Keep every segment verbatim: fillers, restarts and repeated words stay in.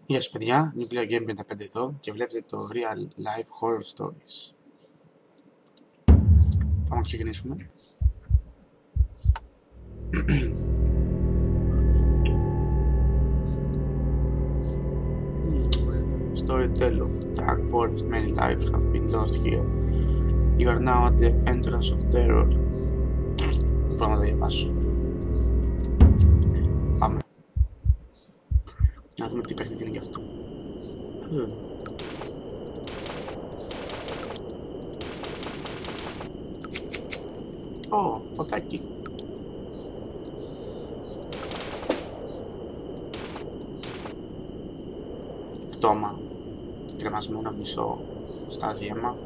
Γεια σας παιδιά, Nuclear Game πενήντα πέντε εδώ και βλέπετε το Real Life Horror Stories. Πάμε να ξεκινήσουμε. Storytale of the dark forest, many lives have been lost here. You are now at the entrance of terror. Πρέπει να τα διαβάσω. Πάμε. Να δούμε τι παιχνίδι είναι γι' αυτό. Ω, φωτάκι. Πτώμα. Κρεμασμένο μισό στα γέμμα.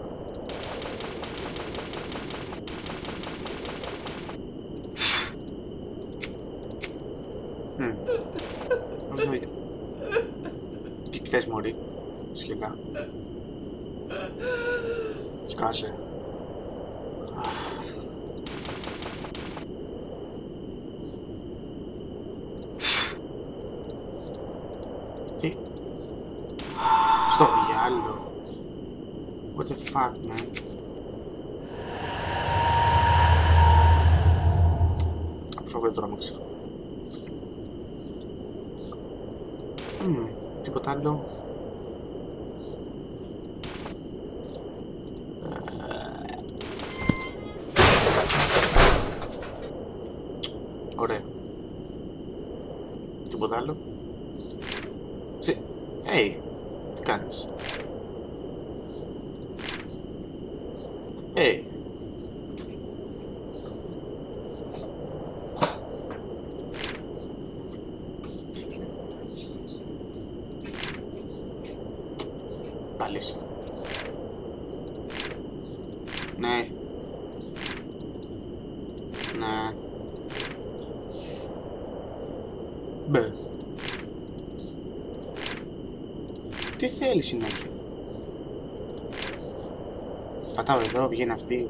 Hm. Τι κλαις μωρή, σκυλά. Σκάσε. Τι. Στο διάλο. What the fuck, man. Αυτό δεν τρόμαξα. Mm, τίποτα άλλο. Ε... Ωραία. Τίποτα άλλο. Τσι. Hey, τι κάνεις. Hey. Πάλισε. Ναι. Ναι. Μπε. Τι θέλει συνέχεια. Πατάω εδώ, βγαίνει αυτή.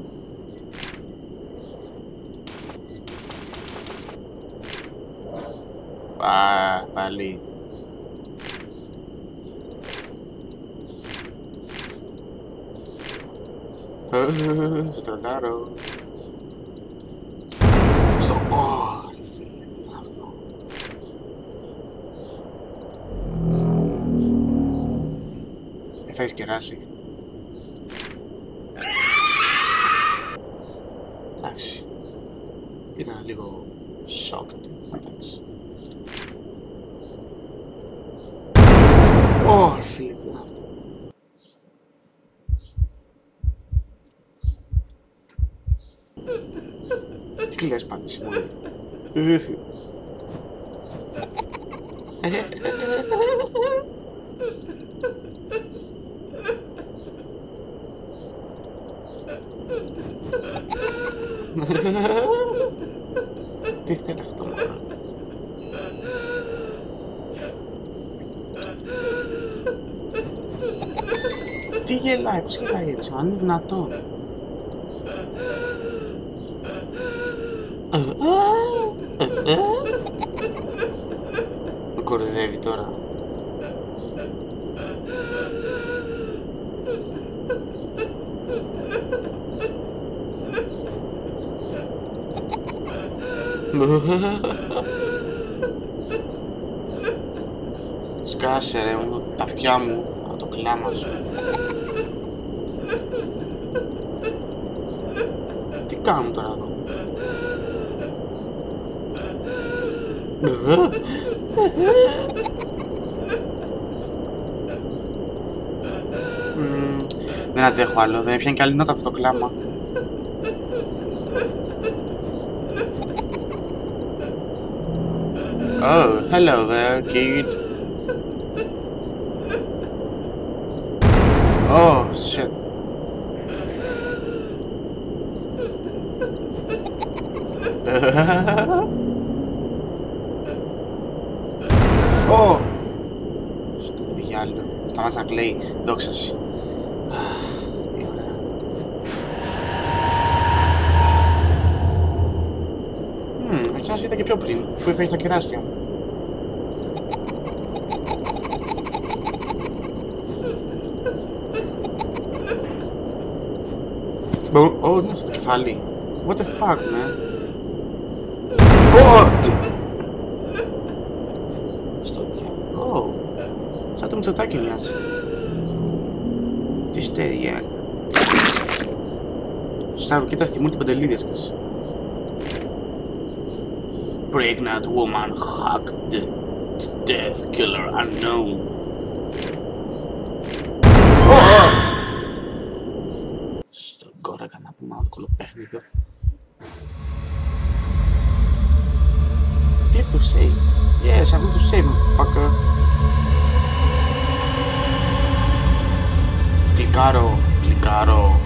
Α, πάλι. Σε τρολάρω. Στο... Ω, ρε φίλε, τι ήταν αυτό. Έφαγες κεράσι. Εντάξει. Ήταν λίγο shocked. Εντάξει. Ω, ρε φίλε, τι ήταν αυτό. Τι κλαις πάλι σήμερα. Τι θέλει αυτό μόνο. Τι γελάει, πώς γελάει έτσι, αν είναι δυνατόν. Με κοροϊδεύει τώρα. Σκάσε ρε μου, τα αυτιά μου, από το κλάμα σου. Τι κάνουν τώρα εδώ. mm, Δεν αντέχω άλλο, δεν πιάνει καλή νότα αυτό το κλάμα. Oh, hello there, kid. Oh, shit. Oh! Στο διάλογο. Σταμάτησε να κλαίει. Δόξα σου. Τι ωραία. Μμμ, έτσι σας είδα και πιο πριν, που έφαγες τα κεράσια. Ω, είναι στο κεφάλι. What the fuck, man. Ω, τι. Στο διάλογο. Ω, σαν το Μητσοτάκη μοιάζει. Τι στέρια. Σαν κοίτα θυμούν την Παντελίδη μας. Pregnant woman hacked to death, killer unknown. Στον κόρακα να πούμε το κολοπέχνιδο. Click to save. Yes, I'm going to save, motherfucker. Κλικάρω, κλικάρω.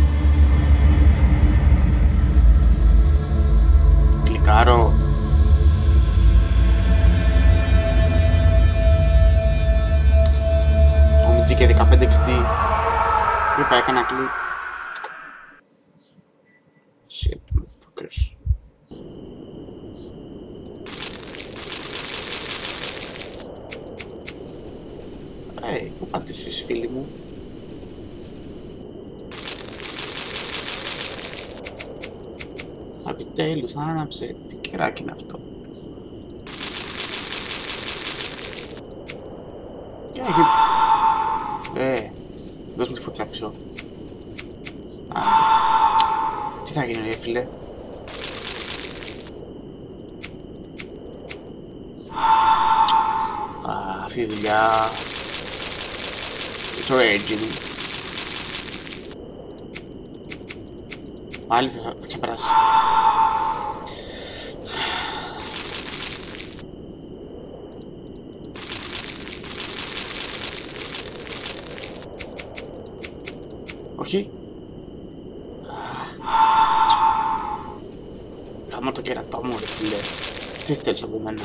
Κλικάρω. Ο Μιτζί και δεκαπέντε εξ ντι. Είπα, έκανα κλικ. Shit, motherfuckers. Hey, πού πάτε εσείς φίλοι μου? Επιτέλους, άναψε. Τι κεράκι είναι αυτό? Και έχει... Ε, δώσ' μου τη φωτιά πίσω. Α, τι θα γίνει ρε φίλε? Α, αυτή η δουλειά... It's raging. Πάλι θα, θα ξεπεράσει. Όχι. Κάμα το κερατό μου ρε φίλε. Τι θέλεις από μένα?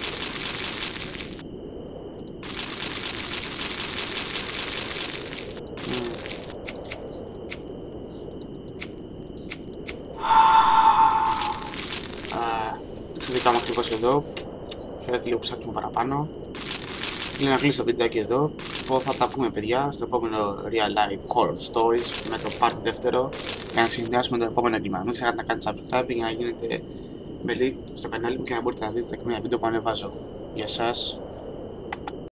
Κάμε ακριβώς εδώ. Φέρετε λίγο ψάξιμο παραπάνω. Είναι να κλείσω το βιντεάκι εδώ. Θα τα πούμε παιδιά στο επόμενο Real Life Horror Stories με το part δεύτερο για να συνδυάσουμε το επόμενο έγκλημα. Μην ξεχάσετε να κάνετε subscribe για να γίνετε μέλη στο κανάλι μου και να μπορείτε να δείτε τα καμία βίντεο που ανεβάζω. Γεια σας.